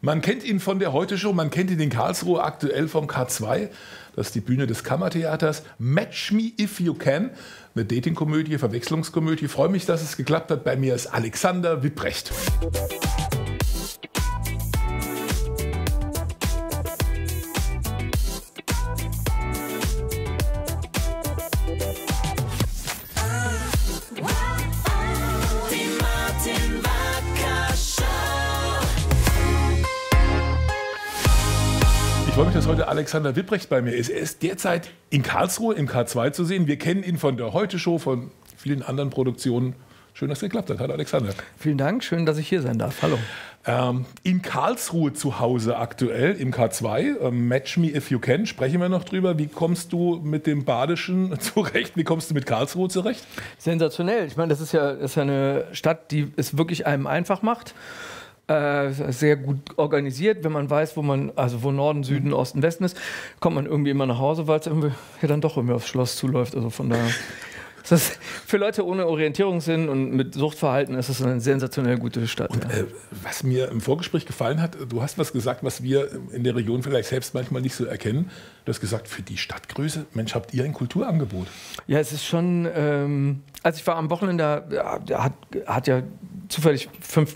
Man kennt ihn von der Heute-Show, man kennt ihn in Karlsruhe aktuell vom K2. Das ist die Bühne des Kammertheaters. Match Me If You Can. Eine Dating-Komödie, Verwechslungskomödie. Ich freue mich, dass es geklappt hat. Bei mir ist Alexander Wipprecht. Ich freue mich, dass heute Alexander Wipprecht bei mir ist. Er ist derzeit in Karlsruhe im K2 zu sehen. Wir kennen ihn von der Heute-Show, von vielen anderen Produktionen. Schön, dass es geklappt hat. Hallo Alexander. Vielen Dank, schön, dass ich hier sein darf. Hallo. In Karlsruhe zu Hause aktuell im K2. Match Me If You Can. Sprechen wir noch drüber. Wie kommst du mit dem Badischen zurecht? Wie kommst du mit Karlsruhe zurecht? Sensationell. Ich meine, das ist ja eine Stadt, die es wirklich einem einfach macht. Sehr gut organisiert, wenn man weiß, wo Norden, Süden, Osten, Westen ist, kommt man irgendwie immer nach Hause, weil es irgendwie dann doch irgendwie aufs Schloss zuläuft. Also von daher ist das für Leute ohne Orientierungssinn und mit Suchtverhalten ist es eine sensationell gute Stadt. Und, was mir im Vorgespräch gefallen hat, du hast was gesagt, was wir in der Region vielleicht selbst manchmal nicht so erkennen. Du hast gesagt, für die Stadtgröße, Mensch, habt ihr ein Kulturangebot? Ja, es ist schon, als ich war am Wochenende, hat ja zufällig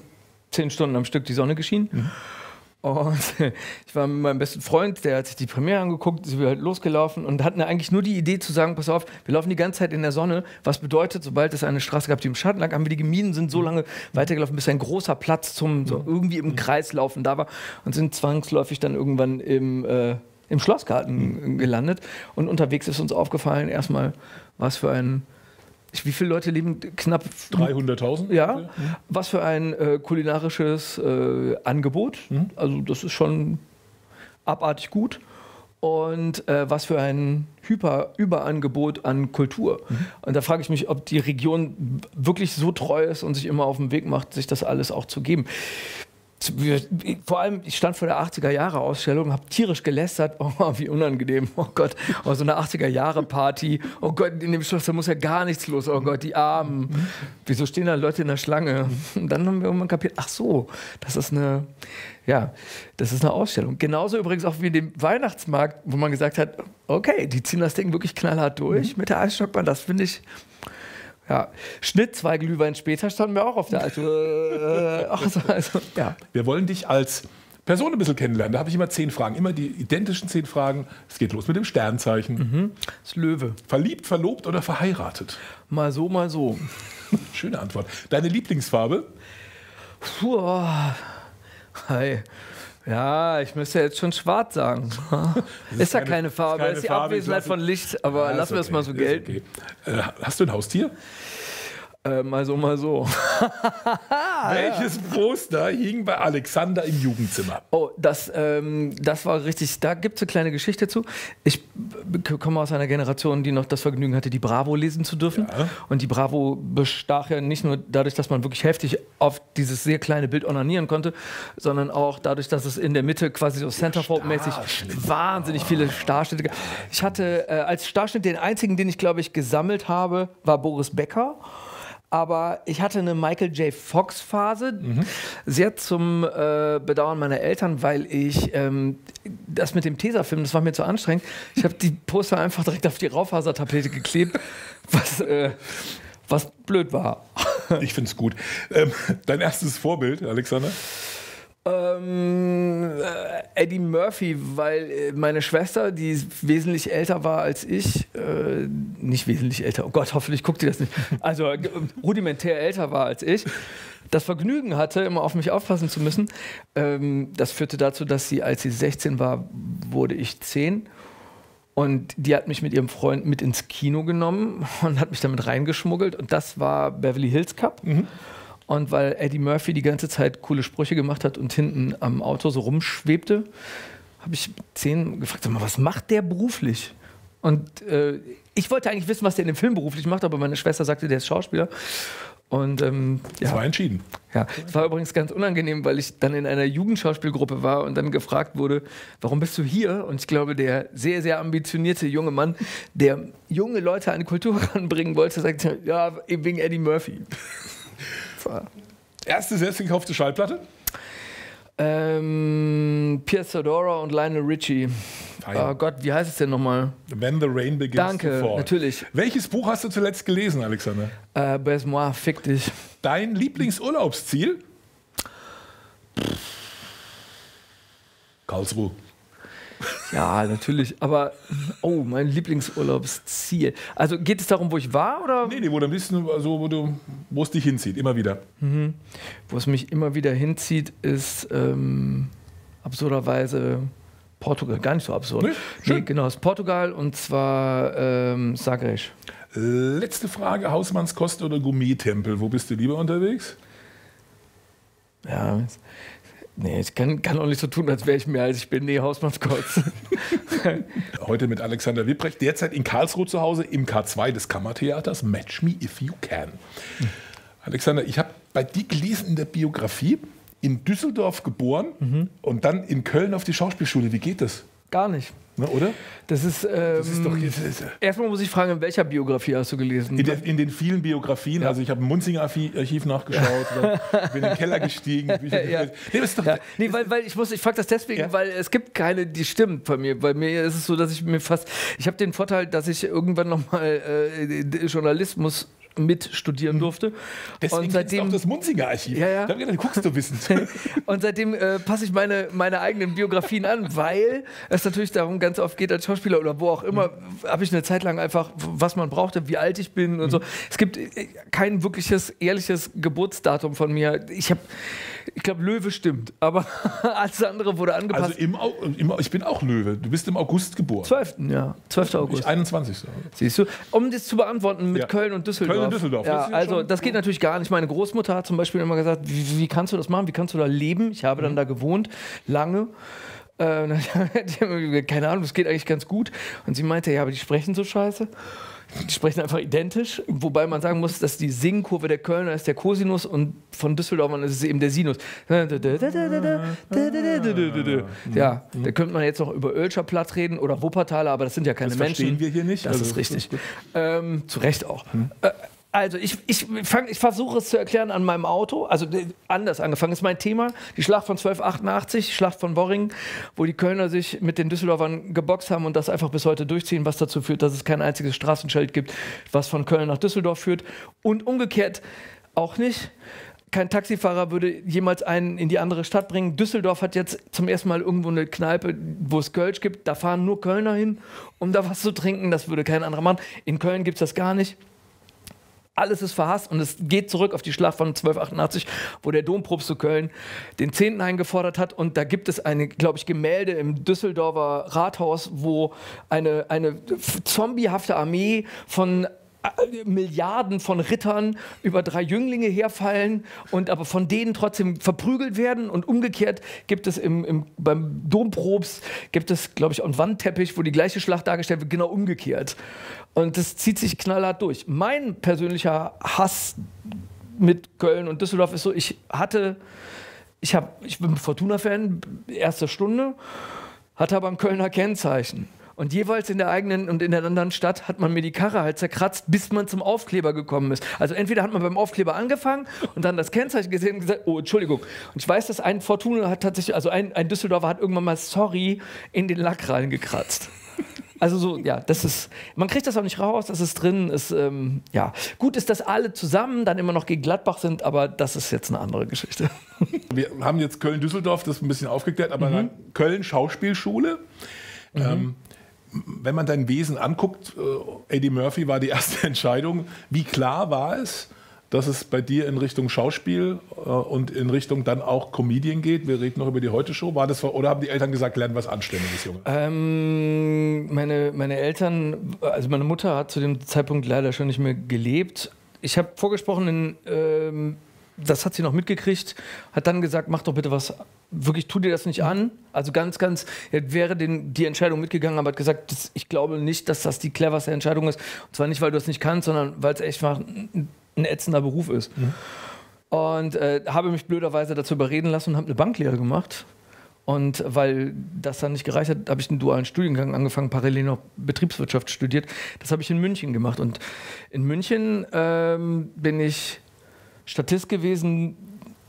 10 Stunden am Stück die Sonne geschienen. Mhm. Und ich war mit meinem besten Freund, der hat sich die Premiere angeguckt, sind wir halt losgelaufen und hatten eigentlich nur die Idee zu sagen, pass auf, wir laufen die ganze Zeit in der Sonne, was bedeutet, sobald es eine Straße gab, die im Schatten lag, haben wir die gemieden, sind so lange weitergelaufen, bis ein großer Platz zum so irgendwie im Kreis laufen da war und sind zwangsläufig dann irgendwann im Schlossgarten gelandet. Und unterwegs ist uns aufgefallen, erstmal, was für ein wie viele Leute leben? Knapp 300.000? Ja. Was für ein kulinarisches Angebot. Also das ist schon abartig gut. Und was für ein Überangebot an Kultur. Und da frage ich mich, ob die Region wirklich so treu ist und sich immer auf den Weg macht, sich das alles auch zu geben. Vor allem, ich stand vor der 80er-Jahre-Ausstellung, habe tierisch gelästert. Oh, wie unangenehm. Oh Gott, oh, so eine 80er-Jahre-Party. Oh Gott, in dem Schloss, da muss ja gar nichts los. Oh Gott, die Armen. Wieso stehen da Leute in der Schlange? Und dann haben wir irgendwann kapiert, ach so, das ist eine Ausstellung. Genauso übrigens auch wie dem Weihnachtsmarkt, wo man gesagt hat, okay, die ziehen das Ding wirklich knallhart durch mit der Eisstockbahn. Das finde ich... Ja, Schnitt, 2 Glühwein später standen wir auch auf der ja. Wir wollen dich als Person ein bisschen kennenlernen. Da habe ich immer 10 Fragen, immer die identischen 10 Fragen. Es geht los mit dem Sternzeichen. Das Löwe. Verliebt, verlobt oder verheiratet? Mal so, mal so. Schöne Antwort. Deine Lieblingsfarbe? Puh, hi. Ja, ich müsste jetzt schon schwarz sagen. Ist ja keine Farbe, ist die Abwesenheit von Licht, aber lassen wir es mal so gelten. Okay. Hast du ein Haustier? Mal so, mal so. Welches Poster hing bei Alexander im Jugendzimmer? Oh, das war richtig, da gibt es eine kleine Geschichte zu. Ich komme aus einer Generation, die noch das Vergnügen hatte, die Bravo lesen zu dürfen. Ja. Und die Bravo bestach ja nicht nur dadurch, dass man wirklich heftig auf dieses sehr kleine Bild onanieren konnte, sondern auch dadurch, dass es in der Mitte quasi so Centerfold-mäßig wahnsinnig viele Starschnitte gab. Ich hatte als Starschnitt den einzigen, den ich, glaube ich, gesammelt habe, war Boris Becker. Aber ich hatte eine Michael J. Fox-Phase, sehr zum Bedauern meiner Eltern, weil ich das mit dem Tesafilm, das war mir zu anstrengend. Ich habe die Poster einfach direkt auf die Raufasertapete geklebt, was blöd war. Ich finde es gut. Dein erstes Vorbild, Alexander? Eddie Murphy, weil meine Schwester, die wesentlich älter war als ich, nicht wesentlich älter, oh Gott, hoffentlich guckt ihr das nicht, also rudimentär älter war als ich, das Vergnügen hatte, immer auf mich aufpassen zu müssen. Das führte dazu, dass sie, als sie 16 war, wurde ich 10. Und die hat mich mit ihrem Freund mit ins Kino genommen und hat mich damit reingeschmuggelt. Und das war Beverly Hills Cop. Und weil Eddie Murphy die ganze Zeit coole Sprüche gemacht hat und hinten am Auto so rumschwebte, habe ich 10 gefragt, sag mal, was macht der beruflich? Und ich wollte eigentlich wissen, was der in dem Film beruflich macht, aber meine Schwester sagte, der ist Schauspieler. Und das war entschieden. Ja, es war übrigens ganz unangenehm, weil ich dann in einer Jugendschauspielgruppe war und dann gefragt wurde, warum bist du hier? Und ich glaube, der sehr, sehr ambitionierte junge Mann, der junge Leute an die Kultur ranbringen wollte, sagte, ja, wegen Eddie Murphy. Erste selbst gekaufte Schallplatte? Nein, Pierce Zadora und Lionel Richie. Oh Gott, wie heißt es denn nochmal? When the Rain Begins Danke, to Fall. natürlich. Welches Buch hast du zuletzt gelesen, Alexander? Baise-moi, fick dich. Dein Lieblingsurlaubsziel? Karlsruhe. Ja, natürlich. Aber, mein Lieblingsurlaubsziel. Also geht es darum, wo ich war? Oder? Nee, wo du ein bisschen, also wo es dich hinzieht, immer wieder. Wo es mich immer wieder hinzieht, ist absurderweise Portugal. Gar nicht so absurd. Nee, genau, es ist Portugal und zwar Zagreb. Letzte Frage, Hausmannskost oder Gourmet-Tempel? Wo bist du lieber unterwegs? Ja, nee, ich kann auch nicht so tun, als wäre ich mehr als ich bin. Nee, Hausmannskost. Heute mit Alexander Wipprecht, derzeit in Karlsruhe zu Hause im K2 des Kammertheaters. Match Me If You Can. Alexander, ich habe bei dir gelesen in der Biografie, in Düsseldorf geboren und dann in Köln auf die Schauspielschule. Wie geht das? Gar nicht. Na, oder? Das ist doch. Erstmal muss ich fragen, in welcher Biografie hast du gelesen? In den vielen Biografien. Ja. Also ich habe im Munzinger-Archiv nachgeschaut, bin in den Keller gestiegen. Weil ich frage das deswegen, weil es gibt keine, die stimmt bei mir. Bei mir ist es so, dass ich habe den Vorteil, dass ich irgendwann nochmal Journalismus mit studieren durfte. Deswegen und seitdem ist auch das Munzinger-Archiv. Ja. Da habe ich gedacht, guckst du wissend. Und seitdem passe ich meine eigenen Biografien an, weil es natürlich darum ganz oft geht, als Schauspieler oder wo auch immer, habe ich eine Zeit lang einfach, was man brauchte, wie alt ich bin und so. Es gibt kein wirkliches, ehrliches Geburtsdatum von mir. Ich glaube, Löwe stimmt, aber alles andere wurde angepasst. Also ich bin auch Löwe. Du bist im August geboren. 12. August. Ich 21. Siehst du? Um das zu beantworten mit Köln und Düsseldorf. Ja, also das geht natürlich gar nicht. Meine Großmutter hat zum Beispiel immer gesagt, wie kannst du das machen? Wie kannst du da leben? Ich habe dann da gewohnt, lange. Keine Ahnung, das geht eigentlich ganz gut. Und sie meinte, ja, aber die sprechen so scheiße. Die sprechen einfach identisch, wobei man sagen muss, dass die Singkurve der Kölner ist der Cosinus und von Düsseldorfern ist es eben der Sinus. Ja, da könnte man jetzt noch über Oelscher Platz reden oder Wuppertaler, aber das sind ja keine Menschen. Das verstehen wir hier nicht. Das ist richtig. Zu Recht auch. Also ich versuche es zu erklären an meinem Auto, also anders angefangen ist mein Thema, die Schlacht von 1288, Schlacht von Worringen, wo die Kölner sich mit den Düsseldorfern geboxt haben und das einfach bis heute durchziehen, was dazu führt, dass es kein einziges Straßenschild gibt, was von Köln nach Düsseldorf führt und umgekehrt auch nicht. Kein Taxifahrer würde jemals einen in die andere Stadt bringen. Düsseldorf hat jetzt zum ersten Mal irgendwo eine Kneipe, wo es Kölsch gibt, da fahren nur Kölner hin, um da was zu trinken, das würde kein anderer machen. In Köln gibt es das gar nicht. Alles ist verhasst und es geht zurück auf die Schlacht von 1288, wo der Dompropst zu Köln den 10. eingefordert hat. Und da gibt es eine, glaube ich, Gemälde im Düsseldorfer Rathaus, wo eine zombiehafte Armee von Milliarden von Rittern über 3 Jünglinge herfallen und aber von denen trotzdem verprügelt werden und umgekehrt gibt es beim Dompropst gibt es, glaube ich, einen Wandteppich, wo die gleiche Schlacht dargestellt wird, genau umgekehrt. Und das zieht sich knallhart durch. Mein persönlicher Hass mit Köln und Düsseldorf ist so, ich bin Fortuna-Fan, erste Stunde, hatte aber ein Kölner Kennzeichen. Und jeweils in der eigenen und in der anderen Stadt hat man mir die Karre halt zerkratzt, bis man zum Aufkleber gekommen ist. Also entweder hat man beim Aufkleber angefangen und dann das Kennzeichen gesehen und gesagt, oh, Entschuldigung. Und ich weiß, dass ein Fortuna hat tatsächlich, also ein Düsseldorfer hat irgendwann mal sorry in den Lack reingekratzt. Also so, ja, das ist, man kriegt das auch nicht raus, das ist drin, ist, ja. Gut ist, dass alle zusammen dann immer noch gegen Gladbach sind, aber das ist jetzt eine andere Geschichte. Wir haben jetzt Köln-Düsseldorf, das ein bisschen aufgeklärt, aber dann Köln-Schauspielschule. Wenn man dein Wesen anguckt, Eddie Murphy war die erste Entscheidung. Wie klar war es, dass es bei dir in Richtung Schauspiel und in Richtung dann auch Comedian geht? Wir reden noch über die Heute-Show. War das, oder haben die Eltern gesagt, lern was Anständiges, Junge? Meine Eltern, also meine Mutter hat zu dem Zeitpunkt leider schon nicht mehr gelebt. Ich habe vorgesprochen, das hat sie noch mitgekriegt, hat dann gesagt, mach doch bitte was, wirklich, tu dir das nicht an. Also ganz, wäre die Entscheidung mitgegangen, aber hat gesagt, ich glaube nicht, dass das die cleverste Entscheidung ist. Und zwar nicht, weil du es nicht kannst, sondern weil es echt mal ein ätzender Beruf ist. Und habe mich blöderweise dazu überreden lassen und habe eine Banklehre gemacht. Und weil das dann nicht gereicht hat, habe ich einen dualen Studiengang angefangen, parallel noch Betriebswirtschaft studiert. Das habe ich in München gemacht. Und in München bin ich Statist gewesen,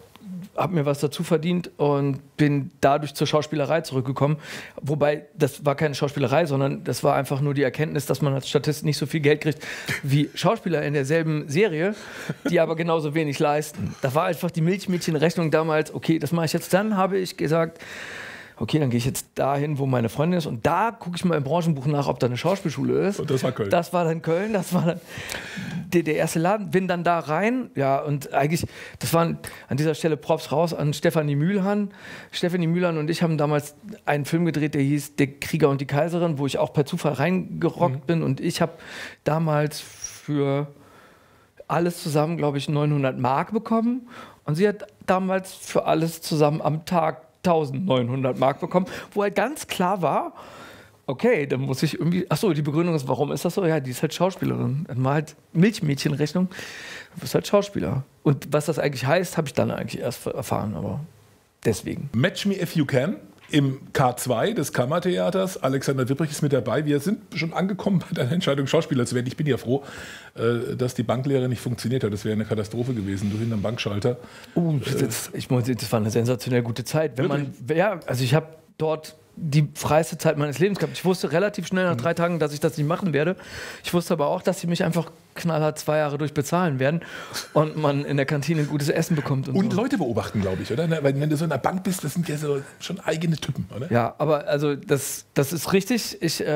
habe mir was dazu verdient und bin dadurch zur Schauspielerei zurückgekommen. Wobei, das war keine Schauspielerei, sondern das war einfach nur die Erkenntnis, dass man als Statist nicht so viel Geld kriegt wie Schauspieler in derselben Serie, die aber genauso wenig leisten. Da war einfach die Milchmädchenrechnung damals, okay, das mache ich jetzt. Dann habe ich gesagt, okay, dann gehe ich jetzt dahin, wo meine Freundin ist und da gucke ich mal im Branchenbuch nach, ob da eine Schauspielschule ist. Und das war Köln. Das war dann Köln, das war dann der erste Laden. Bin dann da rein, ja, und eigentlich, das waren an dieser Stelle Props raus an Stefanie Mühlhahn. Stefanie Mühlhahn und ich haben damals einen Film gedreht, der hieß Der Krieger und die Kaiserin, wo ich auch per Zufall reingerockt bin und ich habe damals für alles zusammen, glaube ich, 900 Mark bekommen und sie hat damals für alles zusammen am Tag 1900 Mark bekommen, wo halt ganz klar war, okay, dann muss ich irgendwie, achso, die Begründung ist, warum ist das so? Ja, die ist halt Schauspielerin. Dann war halt Milchmädchenrechnung, du bist halt Schauspieler. Und was das eigentlich heißt, habe ich dann eigentlich erst erfahren, aber deswegen. Match Me If You Can im K2 des Kammertheaters. Alexander Wipprich ist mit dabei. Wir sind schon angekommen bei deiner Entscheidung, Schauspieler zu werden. Ich bin ja froh, dass die Banklehre nicht funktioniert hat. Das wäre eine Katastrophe gewesen, du hinterm Bankschalter. Ich muss, das war eine sensationell gute Zeit. Wenn man, ja, also ich habe dort die freiste Zeit meines Lebens gehabt. Ich wusste relativ schnell nach 3 Tagen, dass ich das nicht machen werde. Ich wusste aber auch, dass sie mich einfach knallhart 2 Jahre durch bezahlen werden und man in der Kantine gutes Essen bekommt. Und so. Leute beobachten, glaube ich, oder? Weil wenn du so in der Bank bist, das sind ja so schon eigene Typen, oder? Ja, aber also das ist richtig.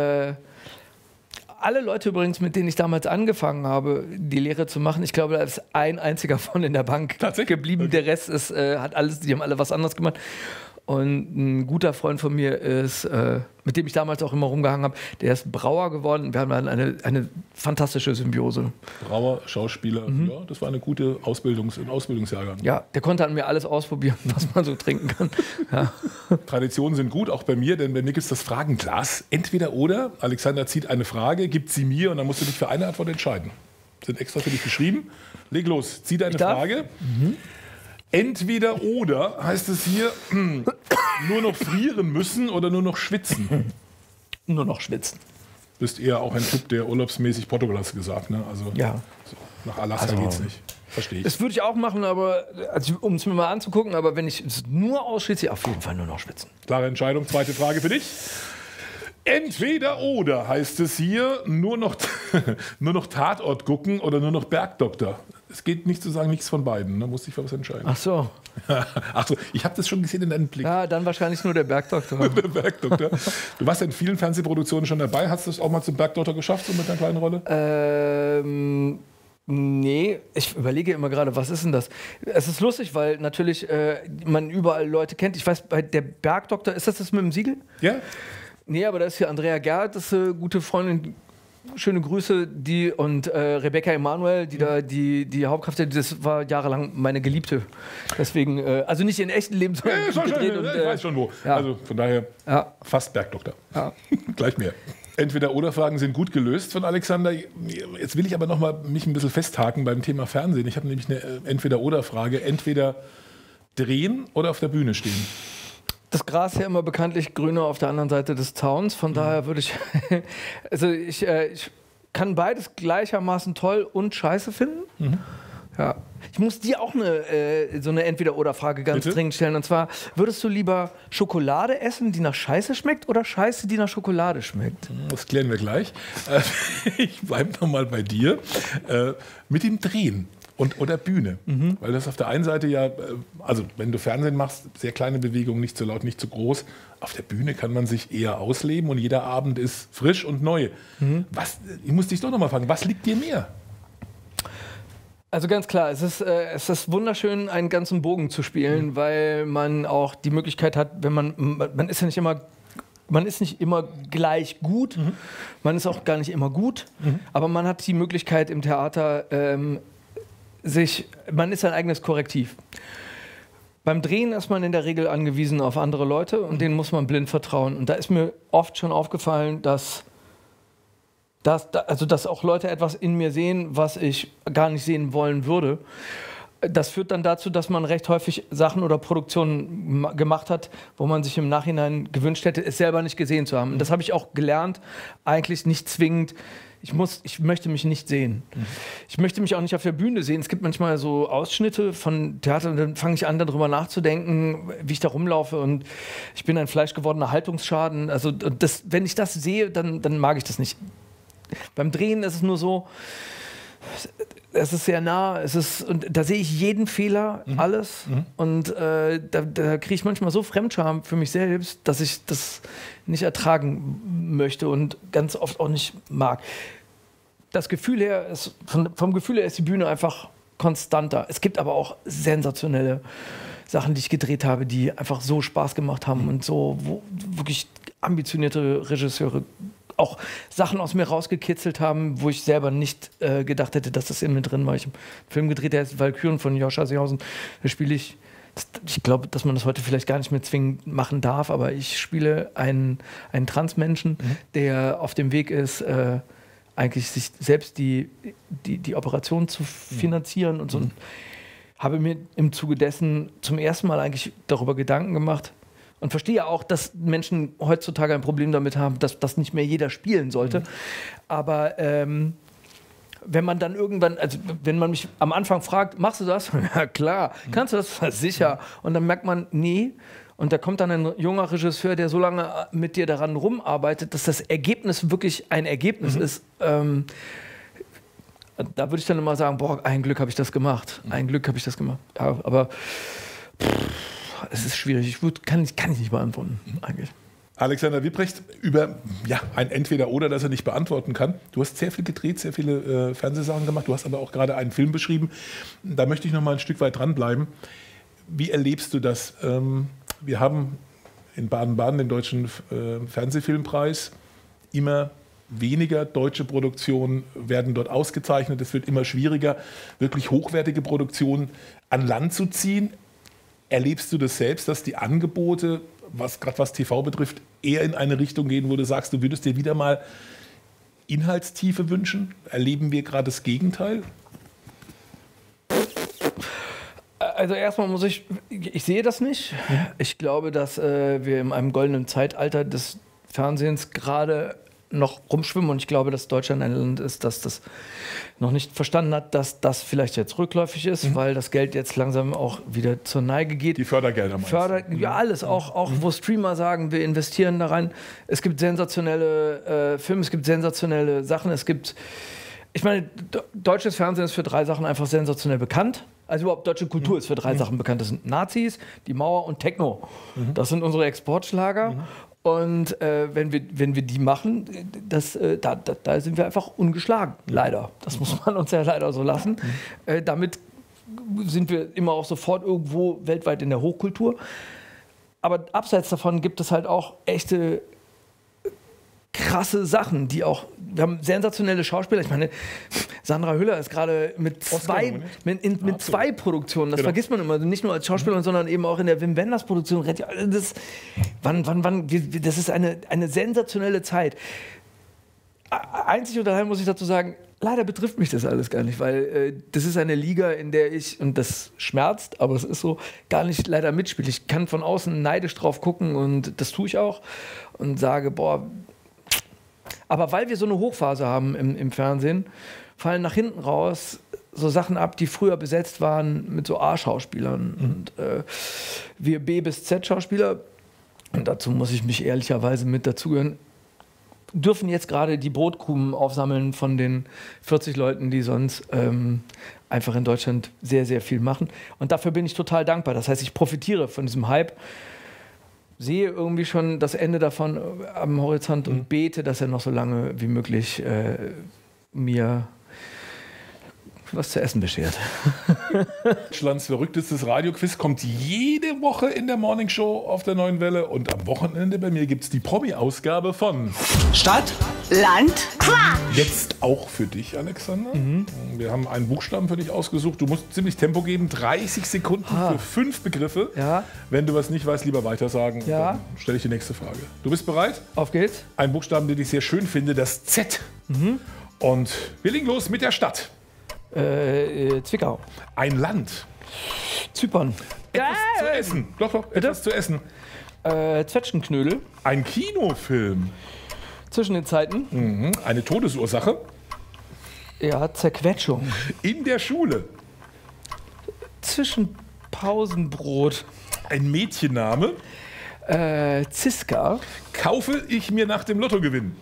Alle Leute übrigens, mit denen ich damals angefangen habe, die Lehre zu machen, ich glaube, da ist ein einziger von in der Bank geblieben. Okay. Der Rest ist, die haben alle was anderes gemacht. Und ein guter Freund von mir ist, mit dem ich damals auch immer rumgehangen habe, der ist Brauer geworden. Wir haben dann eine fantastische Symbiose. Brauer, Schauspieler, ja, das war eine gute Ausbildungsjahrgang. Ja, der konnte an mir alles ausprobieren, was man so trinken kann. Ja. Traditionen sind gut, auch bei mir, denn bei mir gibt es das Fragenglas. Entweder oder, Alexander zieht eine Frage, gibt sie mir und dann musst du dich für eine Antwort entscheiden. Sind extra für dich geschrieben. Leg los, zieh deine Frage. Entweder oder heißt es hier, nur noch frieren müssen oder nur noch schwitzen? Nur noch schwitzen. Bist eher auch ein Typ, der urlaubsmäßig Portugal, hast du gesagt, ne? Also ja. So, nach Alaska geht's nicht. Verstehe ich. Das würde ich auch machen, aber um es mir mal anzugucken, aber wenn ich es nur ausschwitze, auf jeden Fall nur noch schwitzen. Klare Entscheidung. Zweite Frage für dich. Entweder oder heißt es hier, nur noch Tatort gucken oder nur noch Bergdoktor. Es geht nicht zu sagen, nichts von beiden. Da musste ich für was entscheiden. Ach so. Ach so, ich habe das schon gesehen in deinem Blick. Ja, dann wahrscheinlich nur der Bergdoktor. Der Bergdoktor. Du warst ja in vielen Fernsehproduktionen schon dabei. Hast du es auch mal zum Bergdoktor geschafft, so mit einer kleinen Rolle? Nee, ich überlege immer gerade, was ist denn das? Es ist lustig, weil natürlich man überall Leute kennt. Ich weiß, bei der Bergdoktor, ist das mit dem Siegel? Ja. Nee, aber da ist hier Andrea Gerhardt, das ist eine gute Freundin. Schöne Grüße, die und Rebecca Emanuel, die Hauptkraft, das war jahrelang meine Geliebte. Deswegen, also nicht in echten Leben, sondern gedreht und, ich weiß schon wo. Ja. Also von daher fast Bergdoktor. Ja. Gleich mehr. Entweder-oder-Fragen sind gut gelöst von Alexander. Jetzt will ich aber noch mal mich ein bisschen festhaken beim Thema Fernsehen. Ich habe nämlich eine Entweder-oder-Frage. Entweder drehen oder auf der Bühne stehen. Das Gras ja immer bekanntlich grüner auf der anderen Seite des Zauns. Von daher würde ich, also ich kann beides gleichermaßen toll und scheiße finden. Ja. Ich muss dir auch so eine Entweder-oder-Frage ganz dringend stellen. Und zwar, würdest du lieber Schokolade essen, die nach Scheiße schmeckt, oder Scheiße, die nach Schokolade schmeckt? Das klären wir gleich. Ich bleibe noch mal bei dir. Mit dem Drehen. Oder Bühne. Weil das auf der einen Seite ja, also wenn du Fernsehen machst, sehr kleine Bewegungen, nicht zu laut, nicht zu groß. Auf der Bühne kann man sich eher ausleben und jeder Abend ist frisch und neu. Ich muss dich doch noch mal fragen, was liegt dir mehr? Also ganz klar, es ist wunderschön, einen ganzen Bogen zu spielen, weil man auch die Möglichkeit hat, wenn man ist ja nicht immer, man ist nicht immer gleich gut, man ist auch gar nicht immer gut, aber man hat die Möglichkeit im Theater, man ist sein eigenes Korrektiv. Beim Drehen ist man in der Regel angewiesen auf andere Leute und denen muss man blind vertrauen. Und da ist mir oft schon aufgefallen, dass auch Leute etwas in mir sehen, was ich gar nicht sehen wollen würde. Das führt dann dazu, dass man recht häufig Sachen oder Produktionen gemacht hat, wo man sich im Nachhinein gewünscht hätte, es selber nicht gesehen zu haben. Und das habe ich auch gelernt, eigentlich nicht zwingend. Ich möchte mich nicht sehen. Ich möchte mich auch nicht auf der Bühne sehen. Es gibt manchmal so Ausschnitte von Theater und dann fange ich an, darüber nachzudenken, wie ich da rumlaufe und ich bin ein fleischgewordener Haltungsschaden. Also wenn ich das sehe, dann mag ich das nicht. Beim Drehen ist es nur so, es ist sehr nah, und da sehe ich jeden Fehler, alles. Und da kriege ich manchmal so Fremdscham für mich selbst, dass ich das nicht ertragen möchte und ganz oft auch nicht mag. Das Gefühl her vom Gefühl her ist die Bühne einfach konstanter. Es gibt aber auch sensationelle Sachen, die ich gedreht habe, die einfach so Spaß gemacht haben und so wirklich ambitionierte Regisseure auch Sachen aus mir rausgekitzelt haben, wo ich selber nicht gedacht hätte, dass das in mir drin war. Ich habe einen Film gedreht, der heißt Walküren von Joscha Seehausen. Da spiele ich glaube, dass man das heute vielleicht gar nicht mehr zwingend machen darf, aber ich spiele einen Transmenschen, der auf dem Weg ist, eigentlich sich selbst die Operation zu finanzieren und so. Habe mir im Zuge dessen zum ersten Mal eigentlich darüber Gedanken gemacht, und verstehe auch, dass Menschen heutzutage ein Problem damit haben, dass das nicht mehr jeder spielen sollte. Aber wenn man dann irgendwann, also wenn man mich am Anfang fragt, machst du das? Ja klar. Kannst du das? Sicher. Und dann merkt man, nee. Und da kommt dann ein junger Regisseur, der so lange mit dir daran rumarbeitet, dass das Ergebnis wirklich ein Ergebnis ist. Da würde ich dann immer sagen, boah, ein Glück habe ich das gemacht. Ein Glück habe ich das gemacht. Ja, aber es ist schwierig. Kann ich nicht beantworten, eigentlich. Alexander Wipprecht, über ein Entweder-Oder, das er nicht beantworten kann. Du hast sehr viel gedreht, sehr viele Fernsehsachen gemacht. Du hast aber auch gerade einen Film beschrieben. Da möchte ich noch mal ein Stück weit dranbleiben. Wie erlebst du das? Wir haben in Baden-Baden den Deutschen Fernsehfilmpreis. Immer weniger deutsche Produktionen werden dort ausgezeichnet. Es wird immer schwieriger, wirklich hochwertige Produktionen an Land zu ziehen. Erlebst du das selbst, dass die Angebote, gerade was TV betrifft, eher in eine Richtung gehen, wo du sagst, du würdest dir wieder mal Inhaltstiefe wünschen? Erleben wir gerade das Gegenteil? Also erstmal ich sehe das nicht. Ich glaube, dass wir in einem goldenen Zeitalter des Fernsehens gerade noch rumschwimmen und ich glaube, dass Deutschland ein Land ist, das das noch nicht verstanden hat, dass das vielleicht jetzt rückläufig ist, weil das Geld jetzt langsam auch wieder zur Neige geht. Die Fördergelder meinst du? Ja, alles, auch wo Streamer sagen, wir investieren da rein. Es gibt sensationelle Filme, es gibt sensationelle Sachen, ich meine, deutsches Fernsehen ist für 3 Sachen einfach sensationell bekannt. Also überhaupt deutsche Kultur ist für 3 Sachen bekannt. Das sind Nazis, die Mauer und Techno. Das sind unsere Exportschlager. Und wenn wir die machen, da sind wir einfach ungeschlagen, leider. Das muss man uns ja leider so lassen. Damit sind wir immer auch sofort irgendwo weltweit in der Hochkultur. Aber abseits davon gibt es halt auch echte krasse Sachen, wir haben sensationelle Schauspieler. Ich meine, Sandra Hüller ist gerade mit 2 Produktionen, das vergisst man immer, nicht nur als Schauspielerin, sondern eben auch in der Wim Wenders Produktion. Das ist eine sensationelle Zeit. Einzig und allein muss ich dazu sagen, leider betrifft mich das alles gar nicht, weil das ist eine Liga, in der ich, und das schmerzt, aber es ist so, gar nicht leider mitspiele. Ich kann von außen neidisch drauf gucken und das tue ich auch und sage, boah, aber weil wir so eine Hochphase haben im Fernsehen, fallen nach hinten raus so Sachen ab, die früher besetzt waren mit so A-Schauspielern und wir B- bis Z-Schauspieler, und dazu muss ich mich ehrlicherweise mit dazugehören, dürfen jetzt gerade die Brotkrumen aufsammeln von den 40 Leuten, die sonst einfach in Deutschland sehr, sehr viel machen. Und dafür bin ich total dankbar. Das heißt, ich profitiere von diesem Hype, sehe irgendwie schon das Ende davon am Horizont und bete, dass er noch so lange wie möglich mir was zu essen beschert. Deutschlands verrücktestes Radioquiz kommt jede Woche in der Morningshow auf der Neuen Welle und am Wochenende bei mir gibt es die Promi-Ausgabe von Stadt, Land, Quatsch. Jetzt auch für dich, Alexander. Wir haben einen Buchstaben für dich ausgesucht. Du musst ziemlich Tempo geben, 30 Sekunden für 5 Begriffe. Ja. Wenn du was nicht weißt, lieber weitersagen. Ja. Dann stelle ich die nächste Frage. Du bist bereit? Auf geht's. Ein Buchstaben, den ich sehr schön finde, das Z. Und wir legen los mit der Stadt. Zwickau. Ein Land. Zypern. Etwas zu essen. Doch, etwas zu essen. Zwetschgenknödel. Ein Kinofilm. Zwischen den Zeiten. Eine Todesursache. Ja, Zerquetschung. In der Schule. Zwischen Pausenbrot. Ein Mädchenname. Ziska. Kaufe ich mir nach dem Lottogewinn.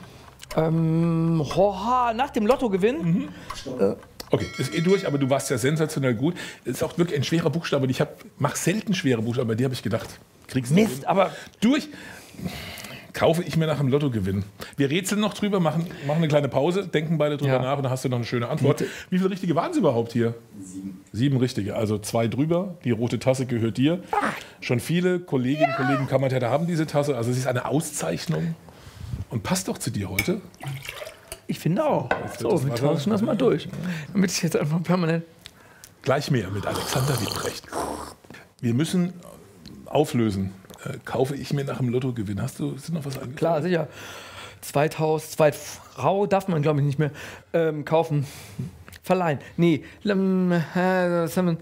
Nach dem Lottogewinn. Okay, ist durch, aber du warst ja sensationell gut. Es ist auch wirklich ein schwerer Buchstabe. Ich mache selten schwere Buchstaben, bei dir habe ich gedacht, kriegst du Mist, aber durch. Kaufe ich mir nach dem Lottogewinn. Wir rätseln noch drüber, machen eine kleine Pause, denken beide drüber nach und dann hast du noch eine schöne Antwort. Wie viele richtige waren es überhaupt hier? 7 richtige, also 2 drüber. Die rote Tasse gehört dir. Schon viele Kolleginnen und Kollegen Kammertheater haben diese Tasse, also es ist eine Auszeichnung und passt doch zu dir heute. ich finde auch. So, wir tauschen das mal durch. Damit ich jetzt einfach permanent. Gleich mehr mit Alexander Wittbrecht. Wir müssen auflösen. Kaufe ich mir nach dem Lottogewinn? Ist noch was eingefallen? Klar, sicher. Zweitfrau darf man, glaube ich, nicht mehr kaufen. Verleihen. Nee. Was haben wir?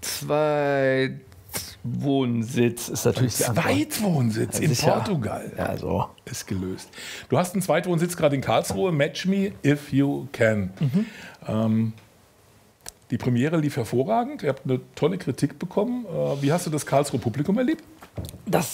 Zweitwohnsitz ist natürlich die Antwort. Zweitwohnsitz in sicher. Portugal. Ja, so. Ist gelöst. Du hast einen Zweitwohnsitz gerade in Karlsruhe. Match me if you can. Die Premiere lief hervorragend. Ihr habt eine tolle Kritik bekommen. Wie hast du das Karlsruher Publikum erlebt? Das,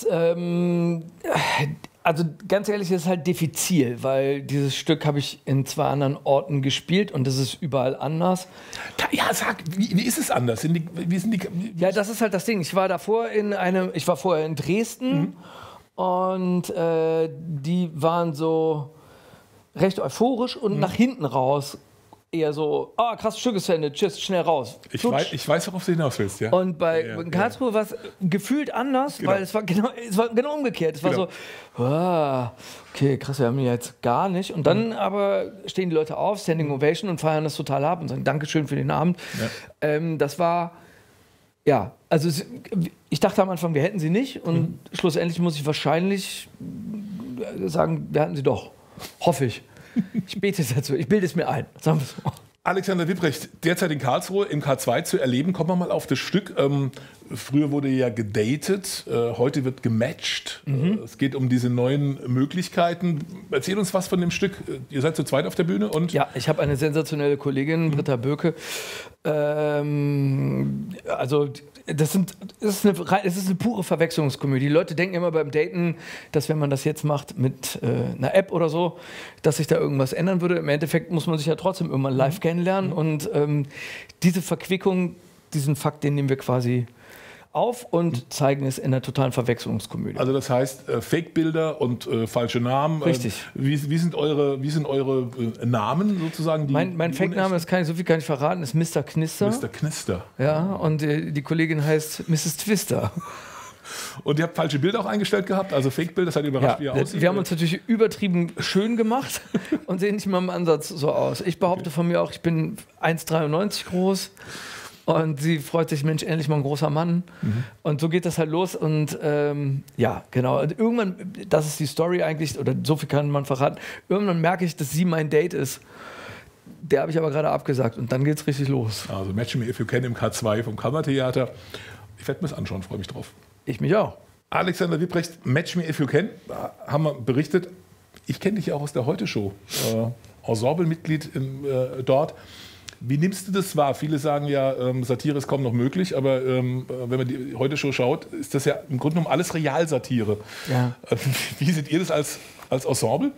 also ganz ehrlich, das ist halt diffizil, weil dieses Stück habe ich in 2 anderen Orten gespielt und das ist überall anders. Ja, sag, wie ist es anders? Ja, das ist halt das Ding. Ich war vorher in Dresden und die waren so recht euphorisch und nach hinten raus eher so, krasses Stück ist zu Ende, tschüss, schnell raus. Ich weiß, worauf du hinaus willst, ja. Und bei Karlsruhe war es gefühlt anders, weil es war genau umgekehrt. Es war so, okay, krass, wir haben hier jetzt gar nicht. Und dann aber stehen die Leute auf, Standing Ovation und feiern das total ab und sagen, Dankeschön für den Abend. Ja. Das war, also ich dachte am Anfang, wir hätten sie nicht und schlussendlich muss ich wahrscheinlich sagen, wir hatten sie doch. Hoffe ich. Ich bete dazu, ich bilde es mir ein. Sagen wir so. Alexander Wittbrecht, derzeit in Karlsruhe im K2 zu erleben. Kommen wir mal auf das Stück. Früher wurde ja gedatet, heute wird gematcht. Es geht um diese neuen Möglichkeiten. Erzähl uns was von dem Stück. Ihr seid zu zweit auf der Bühne und... Ja, ich habe eine sensationelle Kollegin, Britta Böke. Also es ist eine pure Verwechslungskomödie. Die Leute denken immer beim Daten, dass wenn man das jetzt macht mit einer App oder so, dass sich da irgendwas ändern würde. Im Endeffekt muss man sich ja trotzdem irgendwann live kennenlernen. Und diese Verquickung, diesen Fakt, den nehmen wir quasi auf und zeigen es in einer totalen Verwechslungskomödie. Also das heißt, Fake-Bilder und falsche Namen. Richtig. Wie sind eure Namen sozusagen? Mein Fake-Name, das kann ich so viel gar nicht verraten, ist Mr. Knister. Mr. Knister. Ja, und die Kollegin heißt Mrs. Twister. Und ihr habt falsche Bilder auch eingestellt gehabt? Also Fake-Bilder, das hat ihr überrascht, wie ihr aussieht? Wir haben uns natürlich übertrieben schön gemacht und sehen nicht mal im Ansatz so aus. Ich behaupte von mir auch, ich bin 1,93 groß. Und sie freut sich, Mensch, endlich mal ein großer Mann. Und so geht das halt los. Und genau. Und irgendwann, das ist die Story eigentlich, oder so viel kann man verraten, irgendwann merke ich, dass sie mein Date ist. Der habe ich aber gerade abgesagt. Und dann geht es richtig los. Also Match Me If You Can im K2 vom Kammertheater. Ich werde mir das anschauen, freue mich drauf. Ich mich auch. Alexander Wittbrecht, Match Me If You Can, haben wir berichtet. Ich kenne dich ja auch aus der Heute-Show. Ensemble-Mitglied dort. Wie nimmst du das wahr? Viele sagen ja, Satire ist kaum noch möglich, aber wenn man die Heute-Show schaut, ist das ja im Grunde genommen alles Realsatire. Ja. Wie seht ihr das als Ensemble?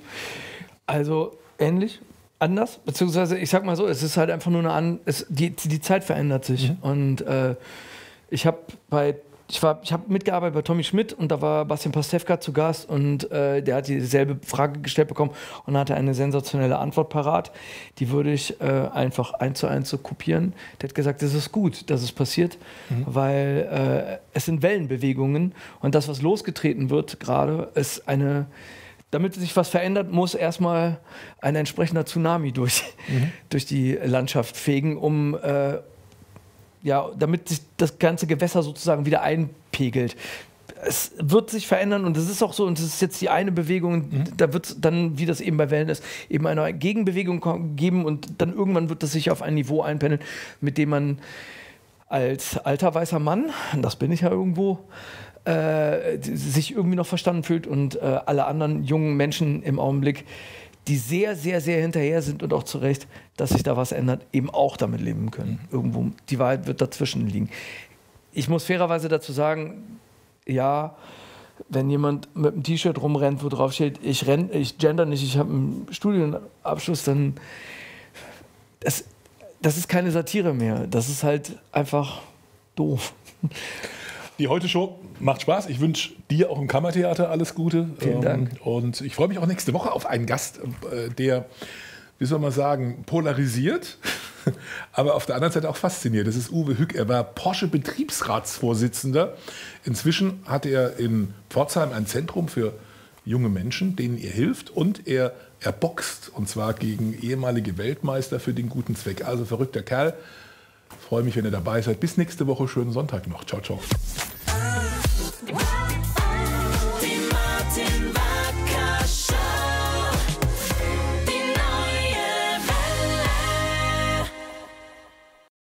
Also ähnlich, anders, beziehungsweise ich sag mal so, es ist halt einfach nur die Zeit verändert sich. Und ich habe mitgearbeitet bei Tommy Schmidt und da war Bastian Pastewka zu Gast und der hat dieselbe Frage gestellt bekommen und hatte eine sensationelle Antwort parat. Die würde ich einfach 1:1 so kopieren. Der hat gesagt, es ist gut, dass es passiert, weil es sind Wellenbewegungen und das, was losgetreten wird gerade, ist damit sich was verändert, muss erstmal ein entsprechender Tsunami durch die Landschaft fegen, damit sich das ganze Gewässer sozusagen wieder einpegelt. Es wird sich verändern und es ist auch so, und es ist jetzt die eine Bewegung, da wird es dann, wie das eben bei Wellen ist, eben eine Gegenbewegung geben und dann irgendwann wird das sich auf ein Niveau einpendeln, mit dem man als alter weißer Mann, das bin ich ja irgendwo, sich irgendwie noch verstanden fühlt und alle anderen jungen Menschen im Augenblick, die sehr, sehr, sehr hinterher sind und auch zu Recht, dass sich da was ändert, eben auch damit leben können. Irgendwo, die Wahrheit wird dazwischen liegen. Ich muss fairerweise dazu sagen, ja, wenn jemand mit einem T-Shirt rumrennt, wo drauf steht, ich gender nicht, ich habe einen Studienabschluss, dann das ist keine Satire mehr. Das ist halt einfach doof. Die Heute-Show macht Spaß. Ich wünsche dir auch im Kammertheater alles Gute. Vielen Dank. Und ich freue mich auch nächste Woche auf einen Gast, der, wie soll man sagen, polarisiert, aber auf der anderen Seite auch fasziniert. Das ist Uwe Hück. Er war Porsche-Betriebsratsvorsitzender. Inzwischen hat er in Pforzheim ein Zentrum für junge Menschen, denen er hilft. Und er boxt, und zwar gegen ehemalige Weltmeister für den guten Zweck. Also verrückter Kerl. Ich freue mich, wenn ihr dabei seid. Bis nächste Woche. Schönen Sonntag noch. Ciao, ciao.